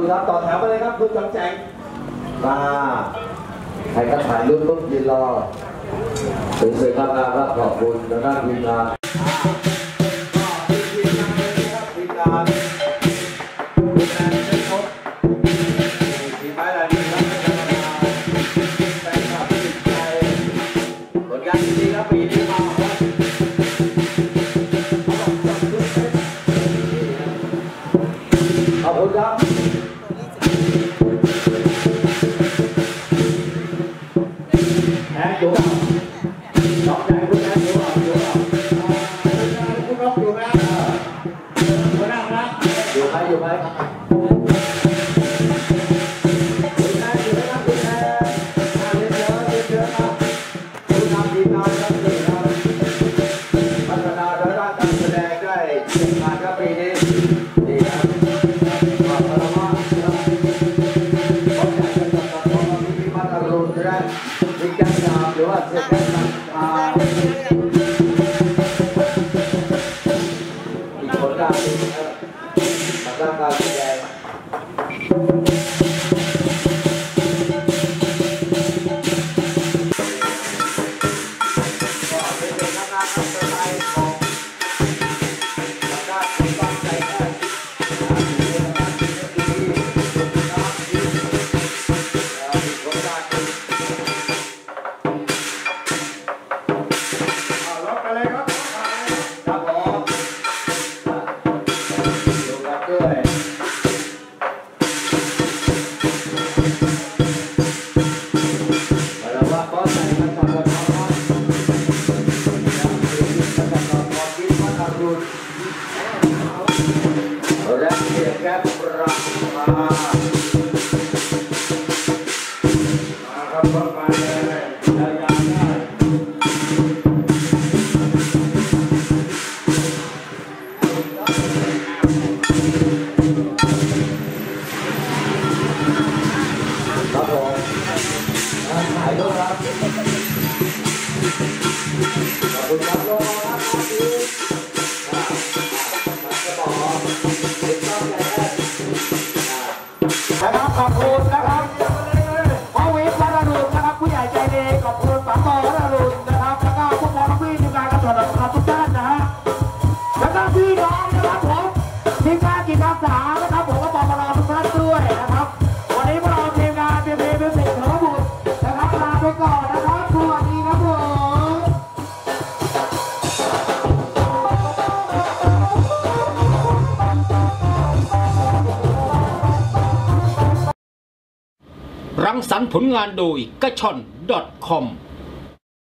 คุณครับต่อแถวไปเลยครับคุณจำแจงมาใครก็ถ่ายรูปต้องยืนรอสวยๆงามๆครับขอบคุณทางด้านทีมงานทีมงานขอบคุณครับแอนอยู่น้องใจคุณแอนอยู่คุณรบอยู่ไหมคุณนั่งนะอยู่ไหมคุณแอนอยู่ไหมครับคุณแอนเยอะครับคุณทำดีงามครับดีครับพัฒนาด้านการแสดงได้เก่งมากครับปีนี้ดีครับมีการงานหรือว่าเสร็จแล้วมีผลการการแสดงและเสียงแก้ปรามาครับมาเลยยาวได้ครับผมถ่ายรูปครับขอบคุณครับลงมาครับขอบคุณนะครับพ่อวิทย์วัดอรุณนะครับผู้ใหญ่ใจดีขอบคุณป๋าโตวัดอรุณนะครับแล้วก็พวกน้องพี่ทีมงานกระถิ่นขอบทุกท่านนะฮะแล้วก็พี่น้องนะครับผมทีมงานจิตอาสานะครับผมก็บอกมาทุกท่านด้วยนะครับวันนี้พวกเราทีมงานเป็นมิวสิกเถอบุตรนะครับลาไปก่อนนะครับสวัสดีครับผมรังสรรค์ผลงานโดยกระชอน .com